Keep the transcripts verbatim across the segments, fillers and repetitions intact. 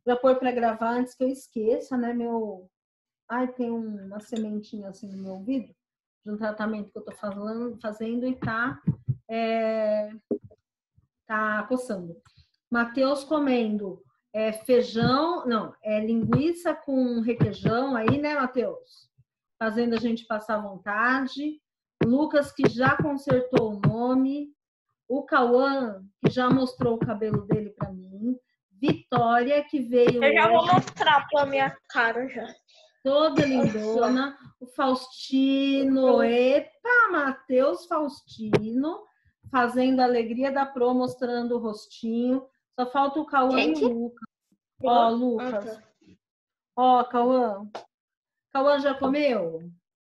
para pôr para gravar antes que eu esqueça, né? Meu... Ai, tem uma sementinha assim no meu ouvido, de um tratamento que eu tô falando, fazendo e tá, é... tá coçando. Matheus comendo é, feijão, não, é linguiça com requeijão aí, né, Matheus? Fazendo a gente passar vontade. Lucas, que já consertou o nome. O Cauã, que já mostrou o cabelo dele para mim. Vitória, que veio. Eu já hoje, vou mostrar pra minha cara já. toda lindona. O Faustino, epa, Matheus Faustino, fazendo a alegria da Pro, mostrando o rostinho. Só falta o Cauã Gente? e o Lucas. Ó, Lucas. Ah, tá. Ó, Cauã. Cauã já comeu?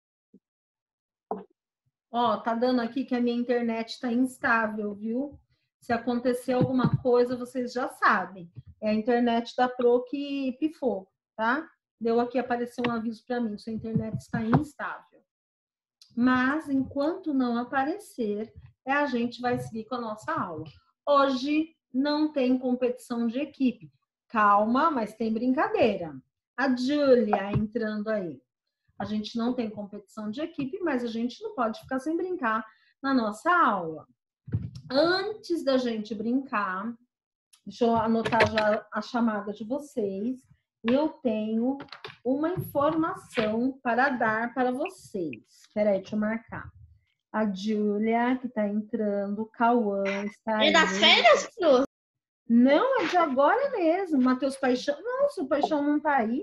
Ó, tá dando aqui que a minha internet tá instável, viu? Se acontecer alguma coisa, vocês já sabem. É a internet da Pro que pifou, tá? Deu aqui, apareceu um aviso para mim, sua internet está instável. Mas, enquanto não aparecer, é, a gente vai seguir com a nossa aula. Hoje não tem competição de equipe. Calma, mas tem brincadeira. A Júlia entrando aí. A gente não tem competição de equipe, mas a gente não pode ficar sem brincar na nossa aula. Antes da gente brincar, deixa eu anotar já a chamada de vocês. Eu tenho uma informação para dar para vocês. Espera aí, deixa eu marcar. A Júlia, que está entrando, o Cauã está aí. E das férias, Flu? Não, é de agora mesmo. Matheus Paixão. Nossa, o Paixão não está aí.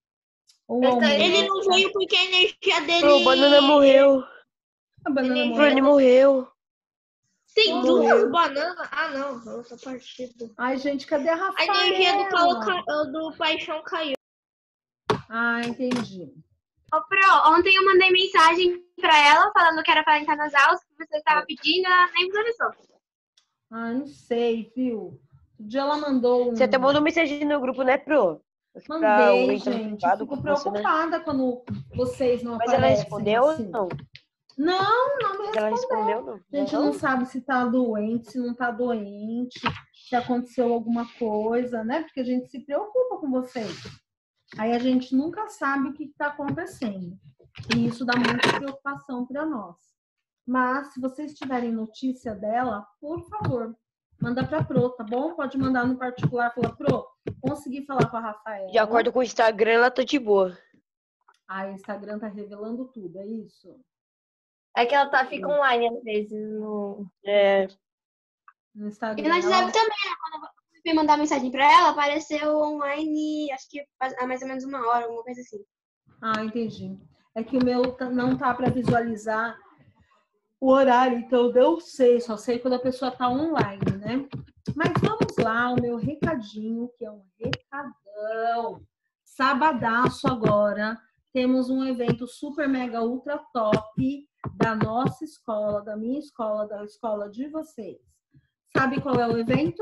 Ele não veio porque a energia dele... O Banana morreu. A banana Ele... morreu. Ele morreu. Tem Morreu. duas bananas? Ah, não. Outra partida. Ai, gente, cadê a A Rafaela? energia do, Paulo, ca- do Paixão caiu. Ah, entendi. Ô, Pro, ontem eu mandei mensagem pra ela falando que era pra entrar nas aulas, que você estava pedindo, ela nem visualizou. Ah, não sei, viu? Um dia ela mandou um... Você até mandou mensagem no grupo, né, Pro? Pra Mandei, entrar no gente. Eu privado fico com você, né? preocupada quando vocês não Mas aparecem. ela respondeu assim. ou não? Não, não me Mas ela respondeu. respondeu, não? A gente não sabe se tá doente, se não tá doente, se aconteceu alguma coisa, né? Porque a gente se preocupa com vocês. Aí a gente nunca sabe o que está acontecendo. E isso dá muita preocupação para nós. Mas, se vocês tiverem notícia dela, por favor, manda para a Pro, tá bom? Pode mandar no particular, falar, Pro, consegui falar com a Rafaela. De acordo com o Instagram, ela tá de boa. Ah, o Instagram tá revelando tudo, é isso? É que ela tá, fica online às vezes no... É. No Instagram. E no WhatsApp também, né? Quando eu fui mandar mensagem pra ela, apareceu online, acho que há mais ou menos uma hora, alguma coisa assim. Ah, entendi. É que o meu não tá para visualizar o horário, então eu não sei, só sei quando a pessoa tá online, né? Mas vamos lá, o meu recadinho, que é um recadão. Sabadaço agora, temos um evento super mega ultra top da nossa escola, da minha escola, da escola de vocês. Sabe qual é o evento?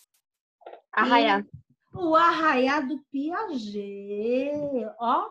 Arraiá. O Arraiá do Piaget. Ó,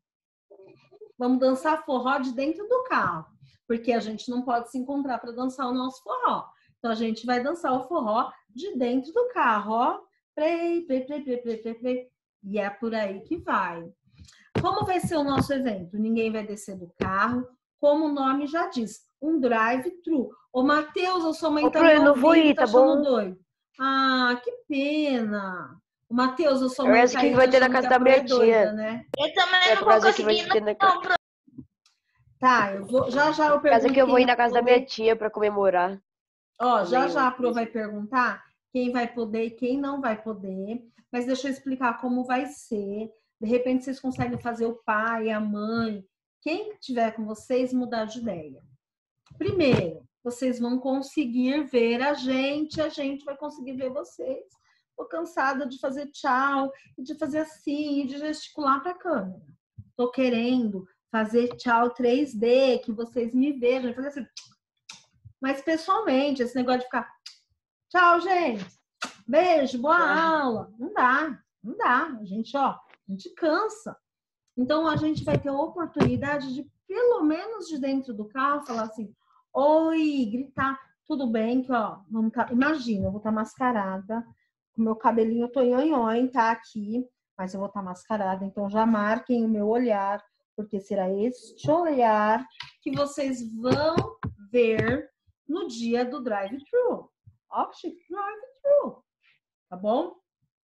vamos dançar forró de dentro do carro, porque a gente não pode se encontrar para dançar o nosso forró. Então a gente vai dançar o forró de dentro do carro, ó. Play, play, play, play, play, play, play. E é por aí que vai. Como vai ser o nosso evento? Ninguém vai descer do carro, como o nome já diz, um drive-thru. Ô, Matheus, a sua mãe Ô, tá Pro, me eu não vou ouvindo, ir, tá tá achando bom? doido. Ah, que pena. O Matheus, a sua Eu mãe acho tá que aí, vai tá ter na achando casa que a da Pro é minha doida, tia. né? Eu também É não por vou causa que vai conseguir, ter na não, Bruno. Tá, eu vou, já já eu Por causa pergunto que eu vou quem ir na vai casa da poder. minha tia pra comemorar. Ó, já Também, já a eu- Pro vai perguntar quem vai poder e quem não vai poder, mas deixa eu explicar como vai ser. De repente vocês conseguem fazer o pai, a mãe, quem tiver com vocês mudar de ideia. Primeiro, vocês vão conseguir ver a gente, a gente vai conseguir ver vocês. Tô cansada de fazer tchau, de fazer assim, de gesticular para a câmera. Tô querendo fazer tchau três D, que vocês me vejam, fazer assim. Mas pessoalmente, esse negócio de ficar tchau, gente. Beijo, boa Ah. aula. Não dá, não dá. A gente, ó, a gente cansa. Então, a gente vai ter a oportunidade de, pelo menos de dentro do carro, falar assim, oi, gritar, tudo bem que, ó, vamos tá, imagina, eu vou estar mascarada, com o meu cabelinho tonhonhon, tá aqui, mas eu vou estar mascarada, então já marquem o meu olhar, porque será este olhar que vocês vão ver no dia do drive-thru. Option drive-thru, tá bom?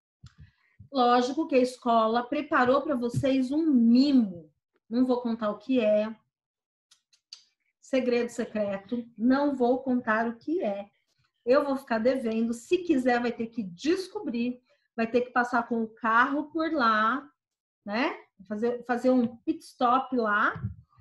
Lógico que a escola preparou para vocês um mimo. Não vou contar o que é. Segredo secreto. Não vou contar o que é. Eu vou ficar devendo. Se quiser, vai ter que descobrir. Vai ter que passar com o carro por lá, né? Fazer, fazer um pit stop lá.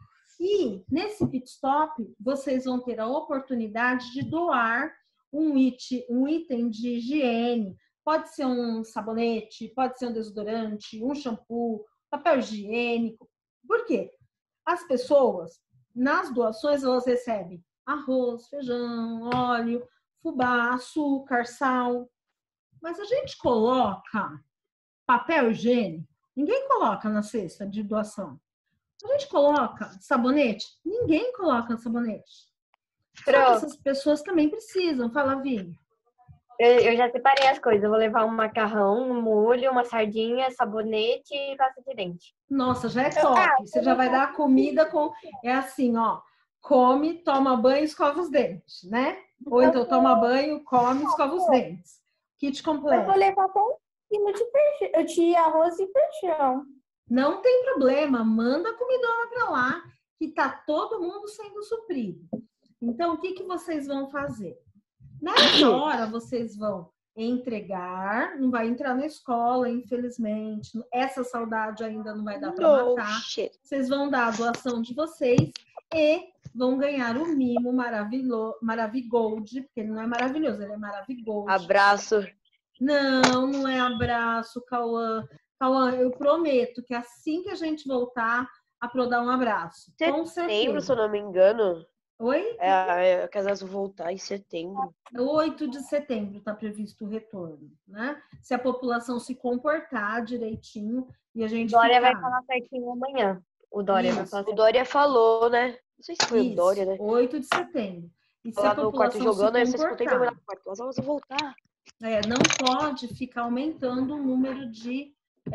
E nesse pit stop, vocês vão ter a oportunidade de doar um, it, um item de higiene. Pode ser um sabonete, pode ser um desodorante, um shampoo, papel higiênico. Por quê? As pessoas, nas doações, elas recebem arroz, feijão, óleo, fubá, açúcar, sal. Mas a gente coloca papel higiênico? Ninguém coloca na cesta de doação. A gente coloca sabonete? Ninguém coloca sabonete. Só que essas pessoas também precisam. Fala, Vini. Eu, eu já separei as coisas. Eu vou levar um macarrão, um molho, uma sardinha, sabonete e pasta de dente. Nossa, já é top. Você já vai dar comida com... É assim, ó. Come, toma banho, escova os dentes, né? Ou então toma banho, come, escova os dentes. Kit completo. Eu vou levar até um quilo de, feijão, de arroz e feijão. Não tem problema. Manda a comidona pra lá, que tá todo mundo sendo suprido. Então, o que, que vocês vão fazer? Nessa hora, vocês vão entregar, não vai entrar na escola, infelizmente. Essa saudade ainda não vai dar para matar. Vocês vão dar a doação de vocês e vão ganhar o mimo maravilhoso, Maravigold, porque ele não é maravilhoso, ele é Maravigold. Abraço. Não, não é abraço, Cauã. Cauã, eu prometo que assim que a gente voltar, a Pro dar um abraço. Com certeza. Setembro, se eu não me engano. Oi? É, a Casas voltar em setembro. oito de setembro está previsto o retorno, né? Se a população se comportar direitinho e a gente Dória ficar... vai falar certinho amanhã. O Dória vai falar. O Dória falou, né? Não sei se foi Isso, o Dória, né? oito de setembro. E se Lá a no quarto população jogando, aí se vocês escutem comportar, no quarto. Nós vamos voltar. é, não pode ficar aumentando o número de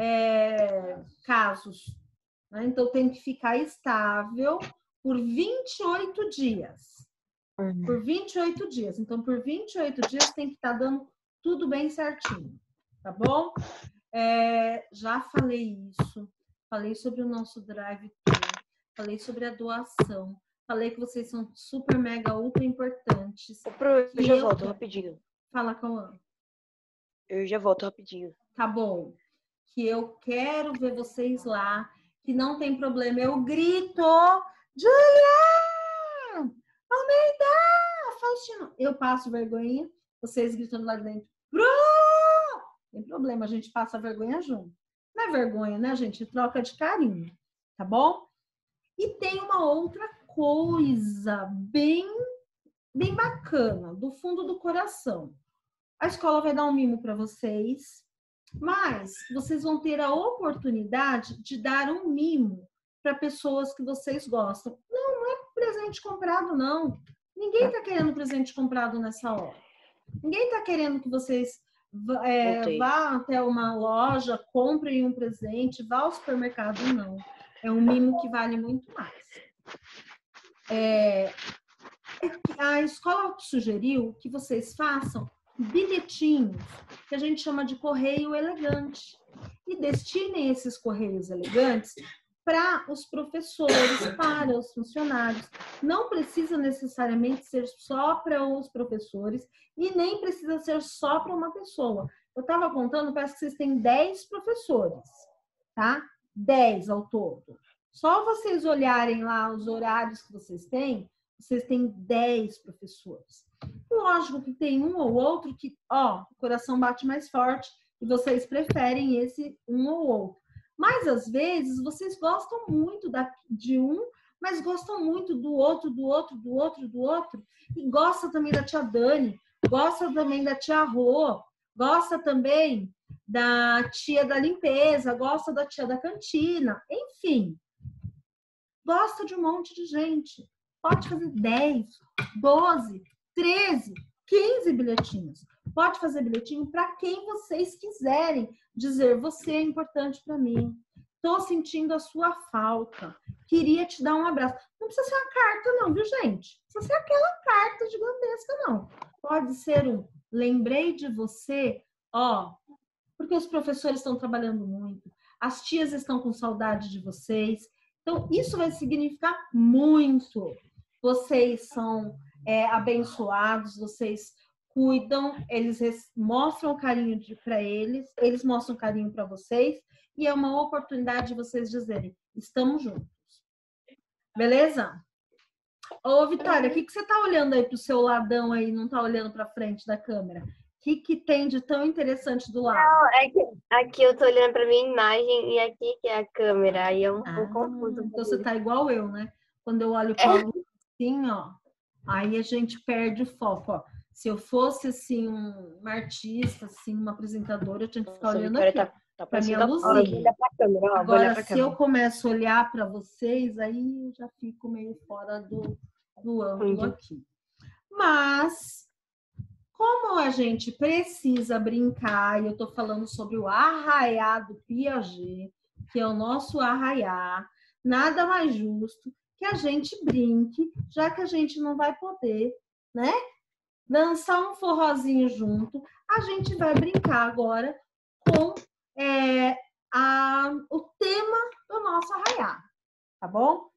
é, casos, né? Então tem que ficar estável por vinte e oito dias. Por vinte e oito dias. Então, por vinte e oito dias tem que estar dando tudo bem certinho. Tá bom? É, já falei isso. Falei sobre o nosso drive-thru. Falei sobre a doação. Falei que vocês são super, mega, ultra importantes. Eu já eu... volto rapidinho. Fala, Cauã. Eu já volto rapidinho. Tá bom. Que eu quero ver vocês lá. Que não tem problema. Eu grito... Julia! Almeida! Faustino! Eu passo vergonha, vocês gritando lá dentro. Pro! Não tem problema, a gente passa vergonha junto. Não é vergonha, né, gente? Troca de carinho, tá bom? E tem uma outra coisa bem, bem bacana, do fundo do coração. A escola vai dar um mimo para vocês, mas vocês vão ter a oportunidade de dar um mimo para pessoas que vocês gostam. Não, não é presente comprado, não. Ninguém está querendo presente comprado nessa hora. Ninguém está querendo que vocês é, vá até uma loja, comprem um presente, vá ao supermercado, não. É um mimo que vale muito mais. É, a escola sugeriu que vocês façam bilhetinhos, que a gente chama de correio elegante, e destinem esses correios elegantes para os professores, para os funcionários. Não precisa necessariamente ser só para os professores e nem precisa ser só para uma pessoa. Eu estava contando, parece que vocês têm dez professores, tá? dez ao todo. Só vocês olharem lá os horários que vocês têm, vocês têm dez professores. Lógico que tem um ou outro que, ó, o coração bate mais forte e vocês preferem esse um ou outro. Mas, às vezes, vocês gostam muito de um, mas gostam muito do outro, do outro, do outro, do outro. E gosta também da tia Dani, gosta também da tia Rô, gosta também da tia da limpeza, gosta da tia da cantina, enfim. Gosta de um monte de gente. Pode fazer dez, doze, treze, quinze bilhetinhos. Pode fazer bilhetinho para quem vocês quiserem dizer, você é importante para mim. Estou sentindo a sua falta. Queria te dar um abraço. Não precisa ser uma carta, não, viu, gente? Não precisa ser aquela carta gigantesca, não. Pode ser um lembrei de você, ó, porque os professores estão trabalhando muito, as tias estão com saudade de vocês. Então, isso vai significar muito. Vocês são é, abençoados, vocês cuidam, eles mostram carinho para eles, eles mostram carinho para vocês, e é uma oportunidade de vocês dizerem, estamos juntos. Beleza? Ô, Vitória, o que, que você tá olhando aí pro seu ladão aí, não tá olhando pra frente da câmera? O que, que tem de tão interessante do lado? Não, é que aqui eu tô olhando pra minha imagem e aqui que é a câmera, aí é um Ah, pouco confuso. então você tá igual eu, né? Quando eu olho pra luz assim, ó, aí a gente perde o foco, ó. Se eu fosse, assim, um, uma artista, assim, uma apresentadora, eu tinha que ficar Nossa, olhando Vitória aqui, tá, tá pra minha parecendo a luzinha. Pra câmera, ó, vou olhar Agora, pra se câmera. eu começo a olhar para vocês, aí eu já fico meio fora do, do ângulo aqui. Mas, como a gente precisa brincar, e eu estou falando sobre o arraiá do Piaget, que é o nosso arraiá, nada mais justo que a gente brinque, já que a gente não vai poder, né? Dançar um forrozinho junto, a gente vai brincar agora com é, a, o tema do nosso arraiá, tá bom?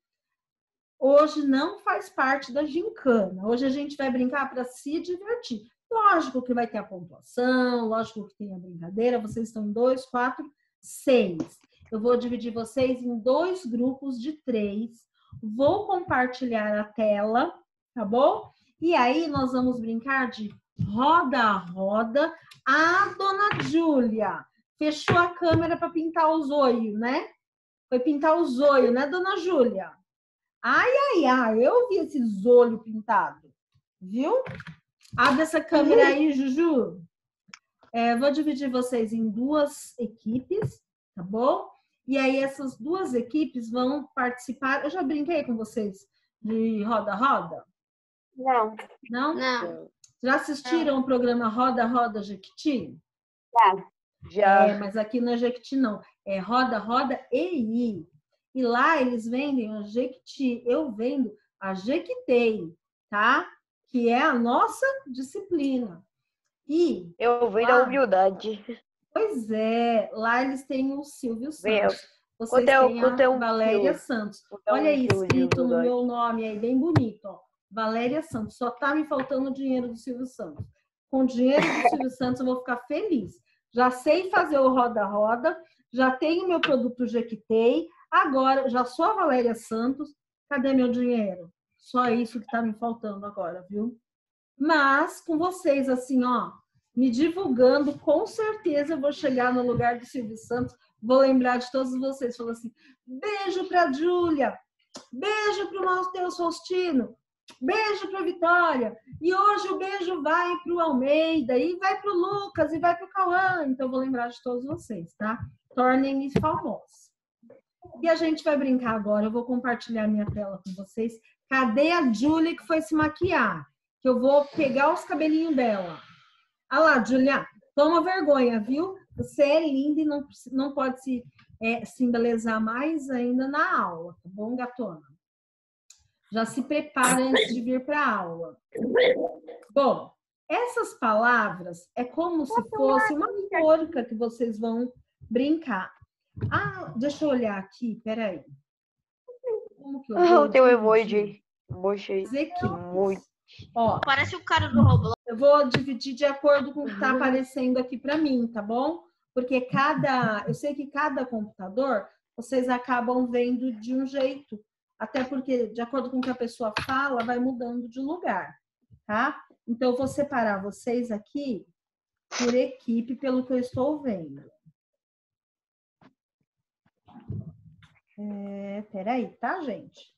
Hoje não faz parte da gincana, hoje a gente vai brincar para se divertir. Lógico que vai ter a pontuação, lógico que tem a brincadeira, vocês estão em dois, quatro, seis. Eu vou dividir vocês em dois grupos de três, vou compartilhar a tela, tá bom? E aí nós vamos brincar de roda a roda. Ah, dona Júlia, fechou a câmera para pintar os olhos, né? Foi pintar os olhos, né, dona Júlia? Ai, ai, ai, eu vi esses olhos pintados, viu? Abre essa câmera aí, Juju. É, vou dividir vocês em duas equipes, tá bom? E aí essas duas equipes vão participar. Eu já brinquei com vocês de roda-roda? Não. Não? Não. Já assistiram o programa Roda Roda Jequiti? Tá. Já. É, mas aqui não é Jequiti, não. É Roda Roda E I. E lá eles vendem o Jequiti. Eu vendo a Jequitei, tá? Que é a nossa disciplina. E Eu venho lá, da humildade. Pois é, lá eles têm o Silvio Santos. Vocês Quanto é o- têm quanto é a um Valéria quilo? Santos. Quanto é um Olha aí, quilo de escrito no humildade? meu nome aí, bem bonito, ó. Valéria Santos. Só tá me faltando o dinheiro do Silvio Santos. Com o dinheiro do Silvio Santos eu vou ficar feliz. Já sei fazer o roda-roda, já tenho meu produto Jequitei, agora já sou a Valéria Santos. Cadê meu dinheiro? Só isso que tá me faltando agora, viu? Mas com vocês, assim, ó, me divulgando, com certeza eu vou chegar no lugar do Silvio Santos, vou lembrar de todos vocês, falando assim, beijo pra Júlia, beijo pro Matheus Faustino, beijo pra Vitória, e hoje o beijo vai pro Almeida, e vai pro Lucas, e vai pro Cauã, então eu vou lembrar de todos vocês, tá? Tornem-me famosos. E a gente vai brincar agora, eu vou compartilhar minha tela com vocês. Cadê a Júlia que foi se maquiar? Que eu vou pegar os cabelinhos dela. Olha lá, Júlia, toma vergonha, viu? Você é linda e não, não pode se, é, se embelezar mais ainda na aula, tá bom, gatona? Já se prepara antes de vir para a aula. Bom, essas palavras é como se fosse uma porca que vocês vão brincar. Ah, deixa eu olhar aqui, peraí. Como que eu Ah, vou o teu dividir? emoji. Emoji. As equipes. Muito. Ó, Parece o cara do Roblox. eu vou dividir de acordo com o que está aparecendo aqui para mim, tá bom? Porque cada, eu sei que cada computador vocês acabam vendo de um jeito, até porque de acordo com o que a pessoa fala, vai mudando de lugar, tá? Então eu vou separar vocês aqui por equipe pelo que eu estou vendo. É, peraí, tá, gente?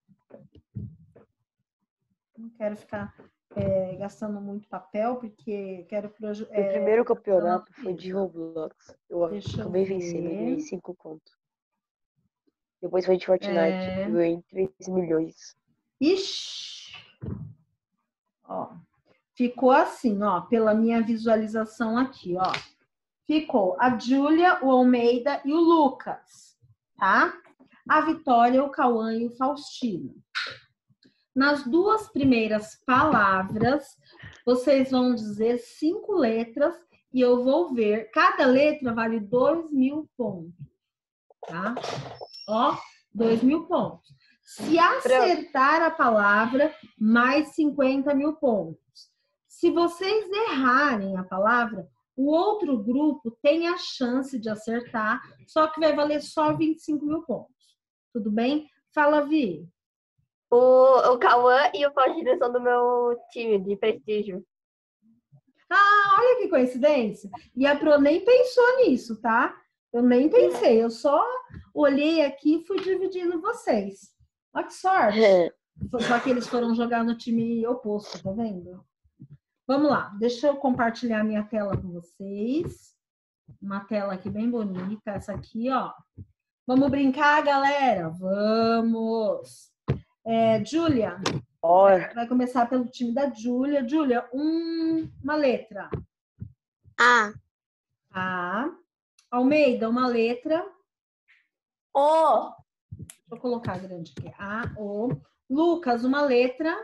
Não quero ficar é, gastando muito papel, porque quero... Meu É, primeiro campeonato foi de Roblox. Eu Deixa eu acabei vencendo, ver. ganhei cinco contos. Depois foi de Fortnite, É. eu ganhei três milhões. Ixi! Ó, ficou assim, ó, pela minha visualização aqui, ó. Ficou a Júlia, o Almeida e o Lucas, tá? A Vitória, o Cauã e o Faustino. Nas duas primeiras palavras, vocês vão dizer cinco letras e eu vou ver. Cada letra vale dois mil pontos, tá? Ó, dois mil pontos. Se acertar a palavra, mais cinquenta mil pontos. Se vocês errarem a palavra, o outro grupo tem a chance de acertar, só que vai valer só vinte e cinco mil pontos. Tudo bem? Fala, Vi. O, o Cauã e o Faustino são do meu time de prestígio. Ah, olha que coincidência. E a Pro nem pensou nisso, tá? Eu nem pensei, eu só olhei aqui e fui dividindo vocês. Olha que sorte. Só que eles foram jogar no time oposto, tá vendo? Vamos lá, deixa eu compartilhar minha tela com vocês. Uma tela aqui bem bonita, essa aqui, ó. Vamos brincar, galera? Vamos! É, Júlia, vai começar pelo time da Júlia. Júlia, um, uma letra. A. A. Almeida, uma letra. O. Deixa eu colocar grande aqui. A, O. Lucas, uma letra.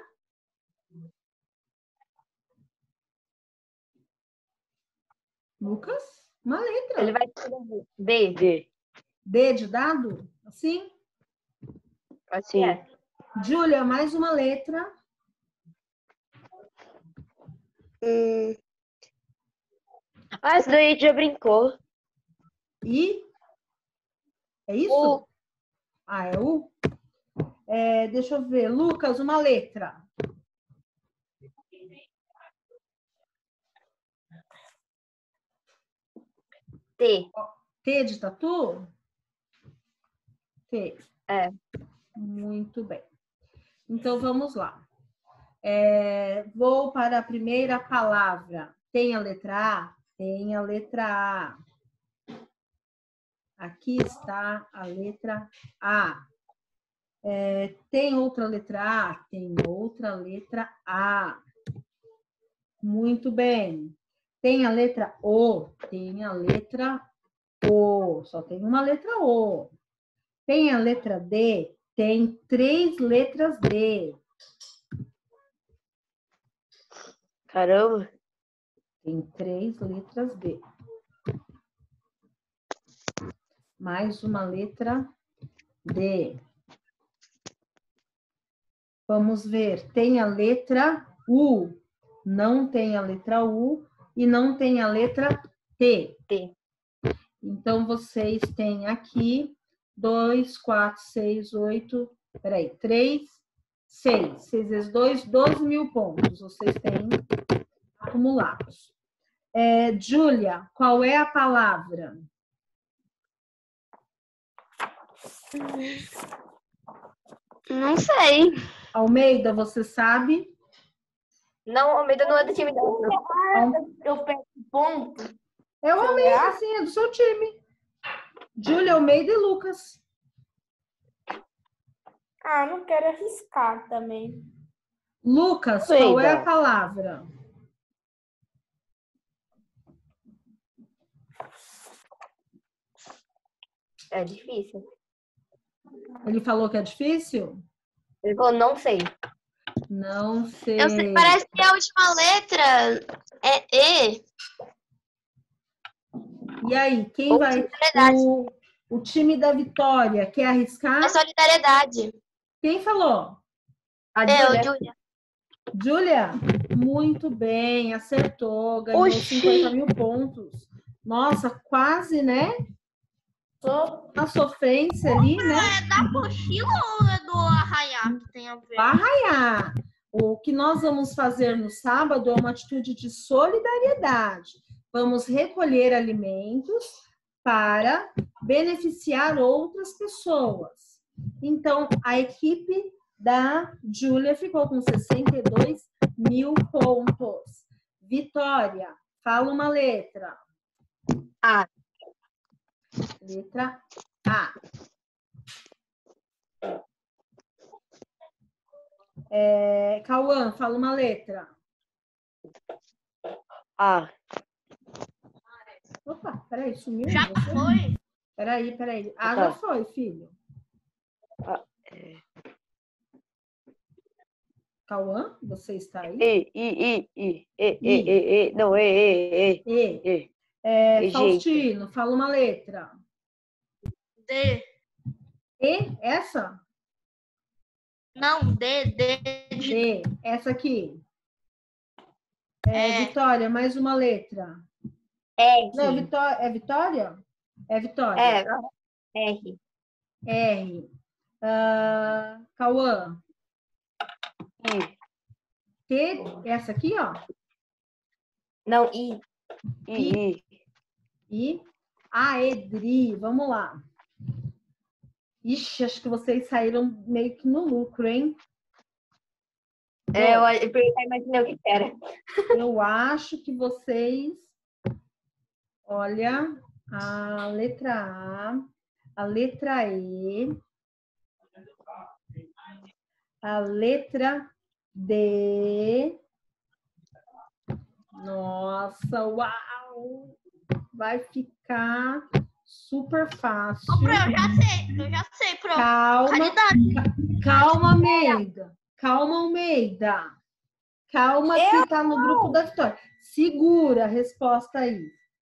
Lucas, uma letra. Ele vai D. D. D de dado? Assim? Assim. É. Júlia, mais uma letra. Hum. Ah, essa daí já brincou. I? É isso? U. Ah, é U? É, deixa eu ver. Lucas, uma letra. T. T de tatu? T. É. Muito bem. Então, vamos lá. É, vou para a primeira palavra. Tem a letra A? Tem a letra A. Aqui está a letra A. É, tem outra letra A? Tem outra letra A. Muito bem. Tem a letra O? Tem a letra O. Só tem uma letra O. Tem a letra D? Tem três letras D. Caramba. Tem três letras D. Mais uma letra D. Vamos ver. Tem a letra U. Não tem a letra U e não tem a letra T. T. Então, vocês têm aqui dois, quatro, seis, oito, peraí, três, seis. seis vezes dois, doze mil pontos. Vocês têm acumulados. É, Júlia, qual é a palavra? Não sei. Almeida, você sabe? Não, Almeida não é do time dela. Eu perco ponto. É o Almeida, sim, é do seu time. Júlia, Almeida e Lucas. Ah, não quero arriscar também. Lucas, Sei, qual é a não. palavra? É difícil. Ele falou que é difícil? Ele falou, não sei. Não sei. Eu sei, parece que a última letra é E. E aí, quem Ou vai? solidariedade. O, o time da Vitória quer arriscar? É solidariedade. Quem falou? A É, Júlia. o Júlia. Júlia? Muito bem, acertou, ganhou Oxi. cinquenta mil pontos. Nossa, quase, né? Sou A sofrência ali, né? É da mochila ou é do arraiar que tem a ver? Arraiar. O que nós vamos fazer no sábado é uma atitude de solidariedade. Vamos recolher alimentos para beneficiar outras pessoas. Então, a equipe da Júlia ficou com sessenta e dois mil pontos. Vitória, fala uma letra. A. Letra A. É, Cauã, fala uma letra. A. Opa, peraí, sumiu? Já você? foi? Peraí, peraí. Ah, Tá. já foi, filho. A é... Cauã, você está aí? E, I, I, I, E, E, I. E, E. Não, E, E, E, E. E. É, E, Faustino, fala uma letra. D. E, essa? Não, D, D. de- E, essa aqui. É, É. Vitória, mais uma letra. R. Não, Vitória, é Vitória? É Vitória. É, R. R. Ah, Cauã. I, T, essa aqui, ó. Não, I. I, I. E Aedri, vamos lá. Ixi, acho que vocês saíram meio que no lucro, hein? É, eu, eu já imaginei o que era. Eu acho que vocês... Olha, a letra A, a letra E, a letra D. Nossa, uau! Vai ficar super fácil. Ô, Pro, eu já sei, eu já sei, Pro. Calma, Caridade. calma, Almeida. Calma, Almeida. Calma, que tá no grupo da Vitória. Segura a resposta aí.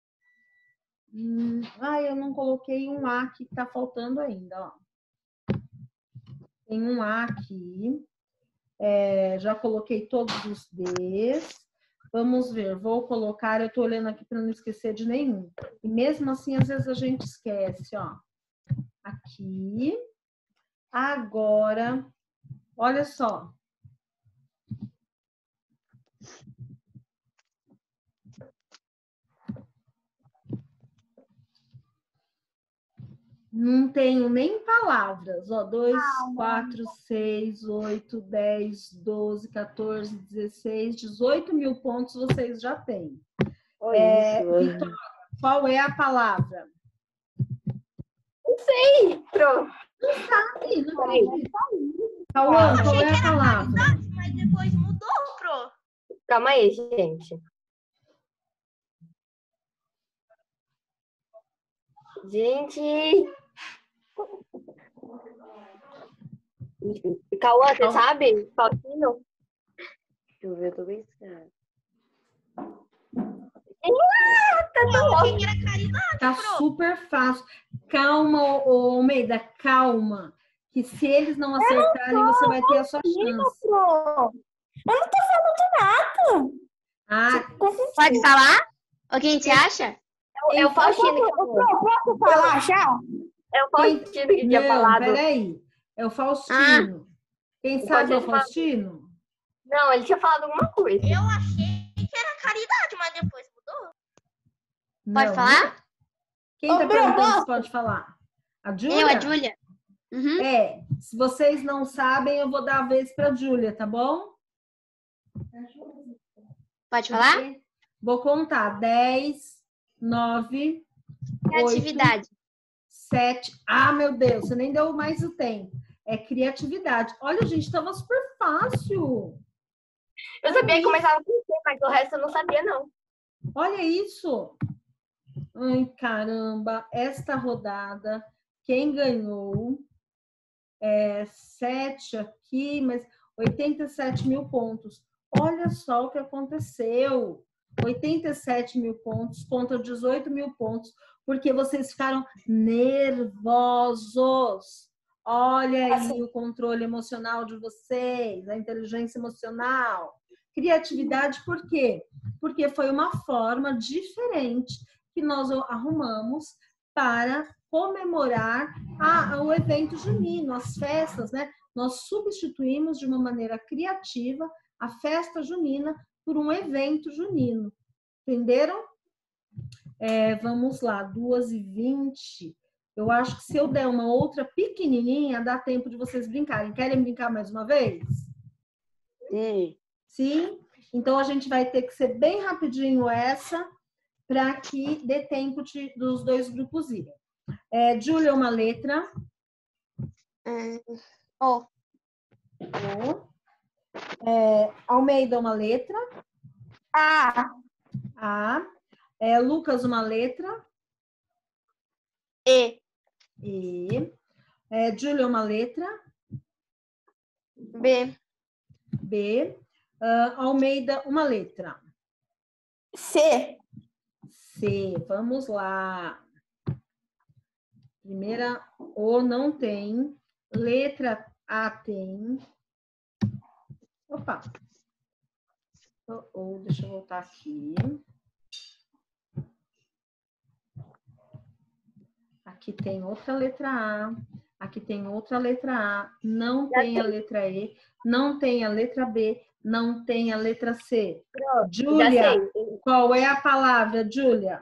Hum, ah, eu não coloquei um A que tá faltando ainda, ó. Tem um A aqui. É, já coloquei todos os Ds. Vamos ver, vou colocar, eu tô olhando aqui para não esquecer de nenhum. E mesmo assim, às vezes a gente esquece, ó. Aqui. Agora, olha só. Não tenho nem palavras, ó. dois, quatro, seis, oito, dez, doze, quatorze, dezesseis, dezoito mil pontos vocês já têm. Olha É, isso. Vitória, qual é a palavra? Pronto. Ih, não acredito. Cauã, qual é a palavra? Mas depois mudou, Pro. Calma aí, gente. Gente. Cauã, você sabe? Faustino? Deixa eu ver, eu tô pensando. Eu achei que era caridade, Tá Pro. super fácil. Calma, ô, Almeida, calma. Que se eles não acertarem, você vai ter a sua chance. Pro. Eu não tô falando nada. Ah, Pode falar? O que a gente acha? É o Faustino que falou. Posso falar já? É o Faustino que tinha não, falado. peraí. É o Faustino. Quem O sabe é o Faustino Faustino? Não, ele tinha falado alguma coisa. Eu achei que era caridade, mas depois mudou. Pode Não, falar? Quem Ô, tá Bruno, perguntando se posso? pode falar? A Júlia? Eu, a Júlia. Uhum. É, se vocês não sabem, eu vou dar a vez para a Júlia, tá bom? Pode falar? Vou contar. dez, nove, Criatividade. sete. Ah, meu Deus, você nem deu mais o tempo. É criatividade. Olha, gente, estava super fácil. Eu sabia que começava com C, mas o resto eu não sabia, não. Olha isso. Ai, caramba. Esta rodada, quem ganhou é sete aqui, mas oitenta e sete mil pontos. Olha só o que aconteceu. oitenta e sete mil pontos contra dezoito mil pontos, porque vocês ficaram nervosos. Olha aí o controle emocional de vocês, a inteligência emocional. Criatividade, por quê? Porque foi uma forma diferente que nós arrumamos para comemorar a, o evento junino, as festas, né? Nós substituímos de uma maneira criativa a festa junina por um evento junino. Entenderam? É, vamos lá, duas e vinte. Eu acho que se eu der uma outra pequenininha, dá tempo de vocês brincarem. Querem brincar mais uma vez? Sim. Sim? Então, a gente vai ter que ser bem rapidinho essa, para que dê tempo de, dos dois grupos irem. É, Júlia, uma letra. Hum, O. O. É, Almeida, uma letra. A. A. É, Lucas, uma letra. E. E. É, Júlia, uma letra. B. B. Uh, Almeida, uma letra. C. C. Vamos lá. Primeira, O não tem. Letra A tem. Opa. Oh, oh, deixa eu voltar aqui. Aqui tem outra letra A. Aqui tem outra letra A. Não tem a letra E. Não tem a letra B. Não tem a letra C. Júlia, qual é a palavra, Júlia?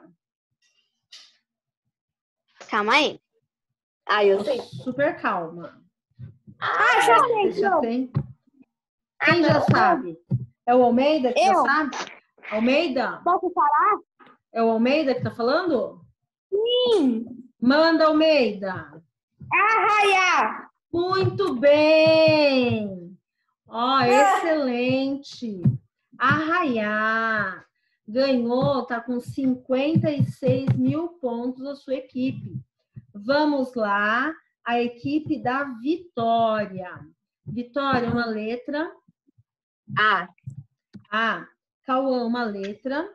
Calma aí. Ah, eu sei. Super calma. Ah, já sei. Você já não. tem? Quem já sabe? É o Almeida que já Eu. sabe? Almeida? Posso falar? É o Almeida que tá falando? Sim. Manda, Almeida. Arraiar. Muito bem. Ó, excelente. Arraiar. Ganhou, tá com cinquenta e seis mil pontos a sua equipe. Vamos lá, a equipe da Vitória. Vitória, uma letra. A. A. Cauã, uma letra.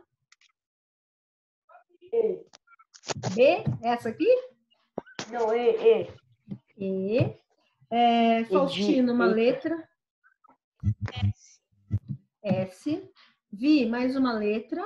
E. B, essa aqui? Não, E, E. E. É, Faustino, uma letra. S. S. Vi, mais uma letra.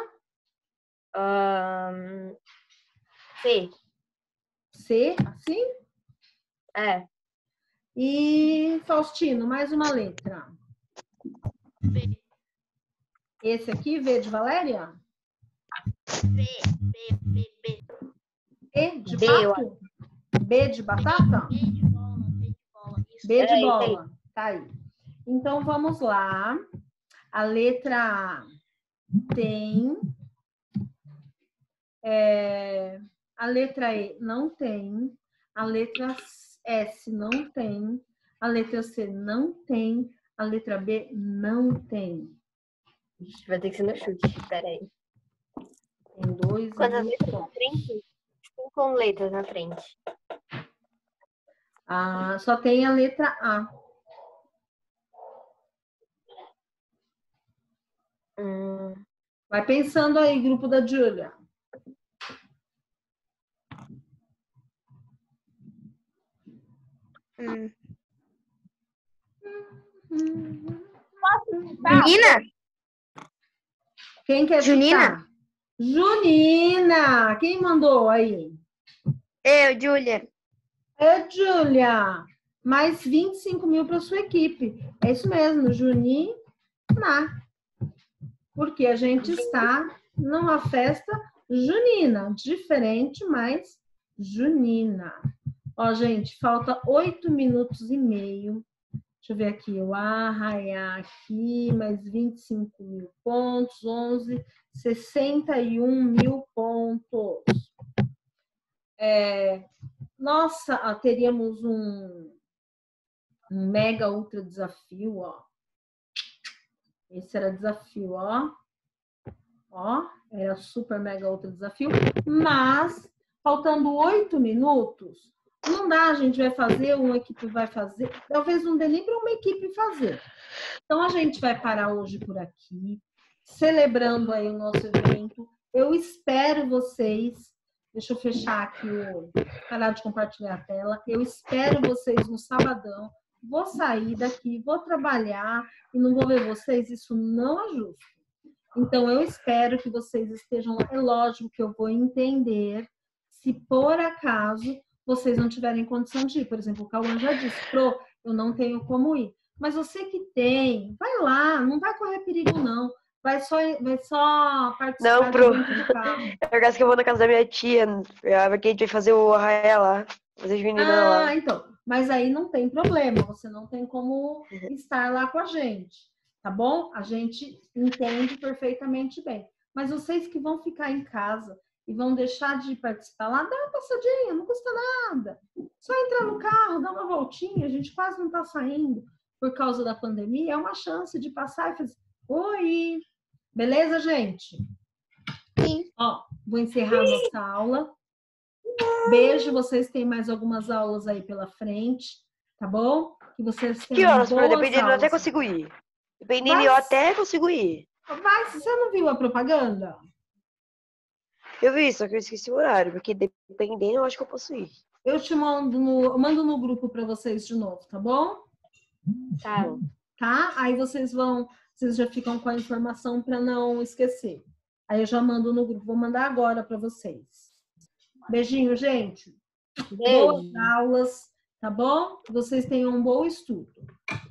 Um, C. C, assim. É. E Faustino, mais uma letra. B. Esse aqui, V de Valéria? B. B. B. B. E de B, pato? B de batata? B de bola. B de bola. Isso. B de É, bola. Tá aí. Então, vamos lá. A letra A tem. É, a letra E não tem. A letra S não tem. A letra C não tem. A letra B não tem. Vai ter que ser no chute. Pera aí. Tem dois Quantas mil letras na pontos. frente? Cinco letras na frente. Ah, só tem a letra A. Hum, Vai pensando aí, grupo da Júlia. Hum. Tá. Junina? Quem quer Junina? chutar? Junina! Quem mandou aí? Eu, Júlia. É, Júlia. Mais vinte e cinco mil para sua equipe. É isso mesmo, Junina. Porque a gente está numa festa junina. Diferente, mas junina. Ó, gente, falta oito minutos e meio. Deixa eu ver aqui, o arraiar aqui, mais vinte e cinco mil pontos, onze, sessenta e um mil pontos. É, nossa, ó, teríamos um, um mega ultra desafio, ó. Esse era desafio, ó. Ó, era super mega ultra desafio, mas faltando oito minutos, não dá, a gente vai fazer, uma equipe vai fazer, talvez não dê nem para uma equipe fazer. Então, a gente vai parar hoje por aqui, celebrando aí o nosso evento. Eu espero vocês, deixa eu fechar aqui, o, parar de compartilhar a tela, eu espero vocês no sabadão, vou sair daqui, vou trabalhar e não vou ver vocês, isso não é justo. Então, eu espero que vocês estejam lá. É lógico que eu vou entender se por acaso vocês não tiverem condição de ir. Por exemplo, o Cauã já disse, Pro, eu não tenho como ir. Mas você que tem, vai lá, não vai correr perigo, não. Vai só, vai só participar Não, Pro. dentro do carro. É por causa que eu vou na casa da minha tia, porque a gente vai fazer o arraia lá, fazer junina Ah, lá. então. Mas aí não tem problema, você não tem como estar lá com a gente. Tá bom? A gente entende perfeitamente bem. Mas vocês que vão ficar em casa e vão deixar de participar lá, dá uma passadinha, não custa nada. Só entrar no carro, dar uma voltinha, a gente quase não está saindo por causa da pandemia, é uma chance de passar e fazer, oi! Beleza, gente? Ó, vou encerrar a nossa aula. Beijo, vocês têm mais algumas aulas aí pela frente, tá bom? Que vocês Que tenham horas? boas Dependendo, eu até aulas. consigo ir. Dependendo, Vai. eu até consigo ir. Vai, se você não viu a propaganda? Eu vi, só que eu esqueci o horário, porque dependendo, eu acho que eu posso ir. Eu te mando no, eu mando no grupo para vocês de novo, tá bom? Tá. Tá? Aí vocês vão, vocês já ficam com a informação para não esquecer. Aí eu já mando no grupo, vou mandar agora para vocês. Beijinho, gente. Beijo. Boas aulas, tá bom? Que vocês tenham um bom estudo.